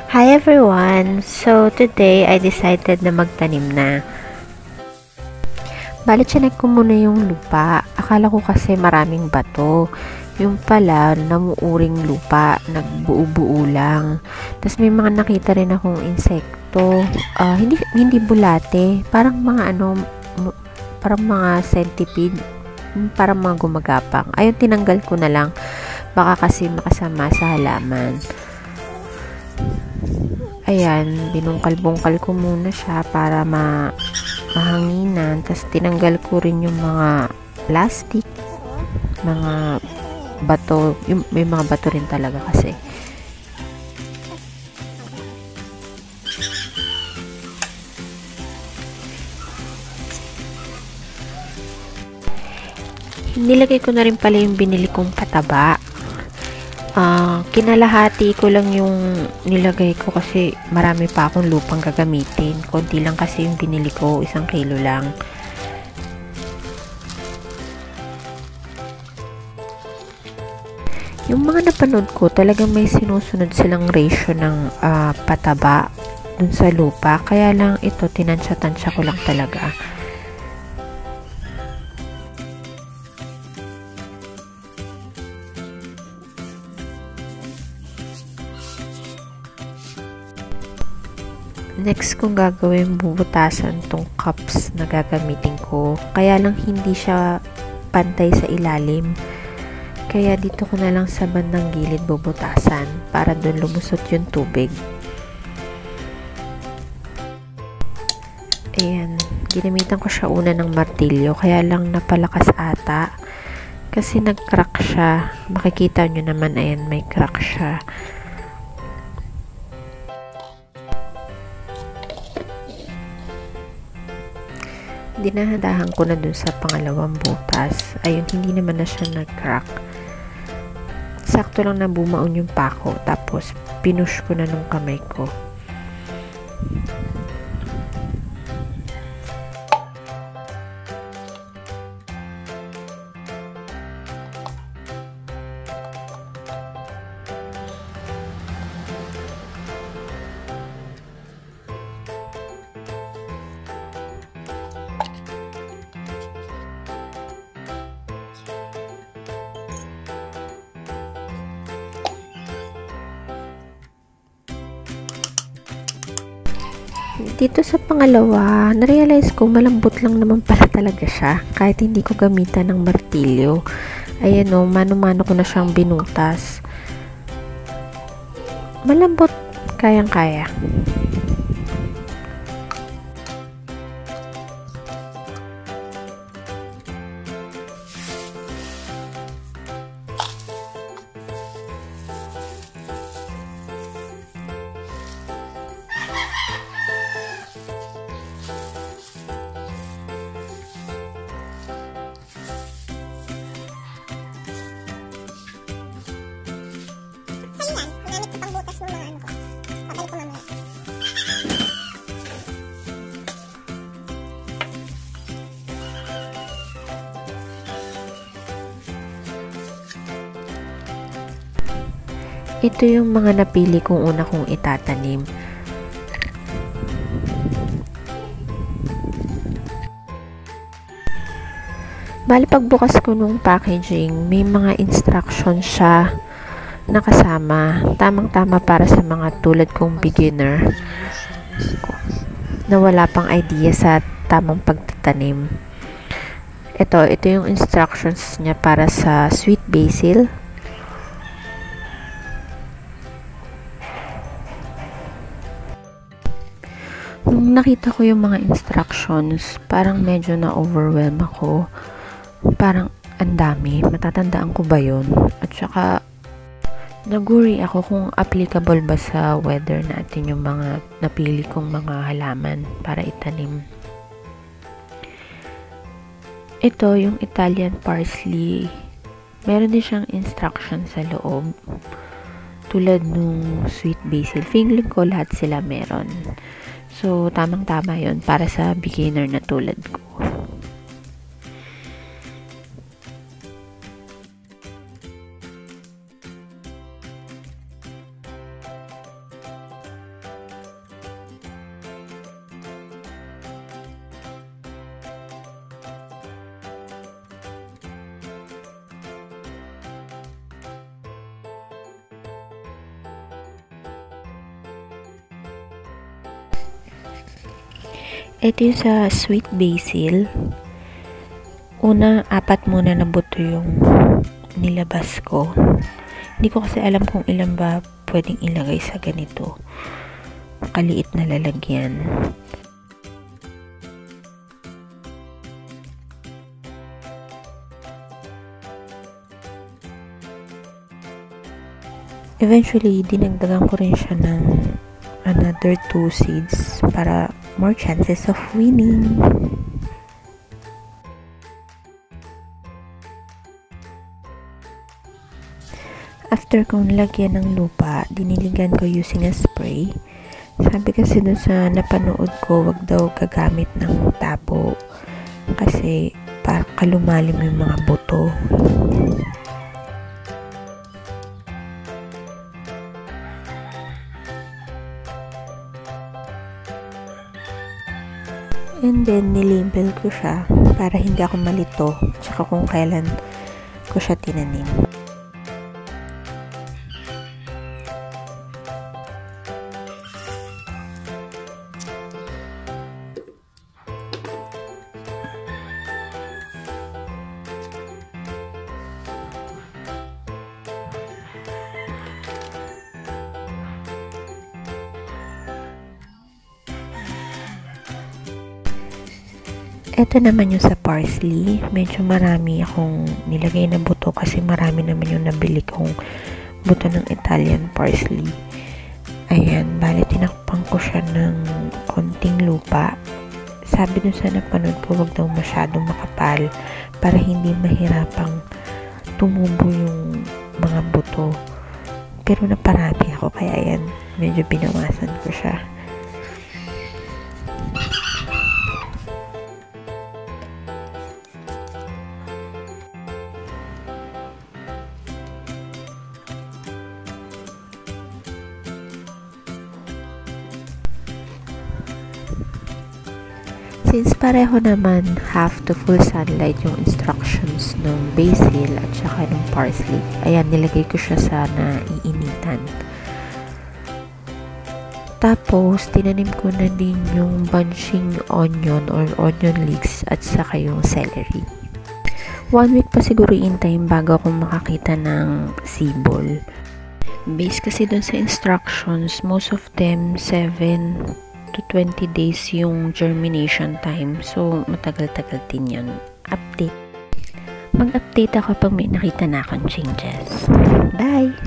Hi everyone! So today I decided na magtanim na. Bale, chinek ko muna yung lupa. Akala ko kasi maraming bato. Yung pala, namuuring lupa. Nagbuo-buo lang. Tapos may mga nakita rin akong insekto. Hindi bulate. Parang mga parang mga centipede. Parang mga gumagapang. Ayun, tinanggal ko na lang. Baka kasi makasama sa halaman. Ayan, binungkal-bungkal ko muna siya para mahanginan. Tapos tinanggal ko rin yung mga plastic, mga bato. May mga bato rin talaga kasi. Nilagay ko na rin pala yung binili kong pataba. Kinalahati ko lang yung nilagay ko kasi marami pa akong lupang gagamitin. Konti lang kasi yung binili ko, 1 kilo lang. Yung mga napanood ko, talagang may sinusunod silang ratio ng pataba dun sa lupa. Kaya lang ito, tinansya-tansya ko lang talaga. Next kong gagawin, bubutasan tong cups na gagamitin ko. Kaya lang hindi siya pantay sa ilalim. Kaya dito ko na lang sa bandang gilid bubutasan para doon lumusot yung tubig. Ayan, ginamitan ko siya una ng martilyo. Kaya lang napalakas ata. Kasi nag-crack siya. Makikita nyo naman, ayan, may crack siya. Dinahadahan ko na dun sa pangalawang butas. Ayun, hindi naman na siya nag-crack. Sakto lang na bumaon yung pako. Tapos, pinush ko na nung kamay ko. Dito sa pangalawa, na-realize ko malambot lang naman pala talaga siya kahit hindi ko gamitan ng martilyo. Ayan o, mano-mano ko na siyang binutas. Malambot, kayang-kaya. Ito yung mga napili kong una kong itatanim. Bali, pagbukas ko nung packaging, may mga instructions siya nakasama. Tamang-tama para sa mga tulad kong beginner na wala pang idea sa tamang pagtatanim. Ito yung instructions niya para sa sweet basil. Nung nakita ko yung mga instructions, parang medyo na-overwhelm ako. Parang ang dami. Matatandaan ko ba yun? At saka, nag-worry ako kung applicable ba sa weather natin yung mga napili kong mga halaman para itanim. Ito, yung Italian parsley. Meron din siyang instruction sa loob. Tulad nung sweet basil. Feeling ko lahat sila meron. So, tamang-tama yun para sa beginner na tulad ko. Ito yung sa sweet basil. Una, 4 muna na buto yung nilabas ko. Hindi ko kasi alam kung ilan ba pwedeng ilagay sa ganito. Kaliit na lalagyan. Eventually, dinagdagan ko rin siya ng another 2 seeds para more chances of winning. After kong lagyan ng lupa, diniligan ko using a spray. Sabi kasi dun sa napanood ko, wag daw gagamit ng tabo kasi para kalumalim yung mga buto. And then, nilabel ko siya para hindi ako malito tsaka kung kailan ko siya tinanim. Ito naman yung sa parsley. Medyo marami akong nilagay na buto kasi marami naman yung nabili kong buto ng Italian parsley. Ayan, bali tinakpan ko siya ng konting lupa. Sabi dun sa napanood ko, wag daw masyadong makapal para hindi mahirapang tumubo yung mga buto. Pero naparami ako, kaya ayan, medyo binawasan ko siya. Since pareho naman half to full sunlight yung instructions ng basil at saka ng parsley, ayan, nilagay ko siya sa naiinitan. Tapos, tinanim ko na din yung bunching onion or onion leeks at saka yung celery. 1 week pa siguro in-time bago ako makakita ng sibol. Based kasi dun sa instructions, most of them 7 to 20 days yung germination time. So, matagal-tagal din yun. Update. Mag-update ako pag may nakita na akong changes. Bye!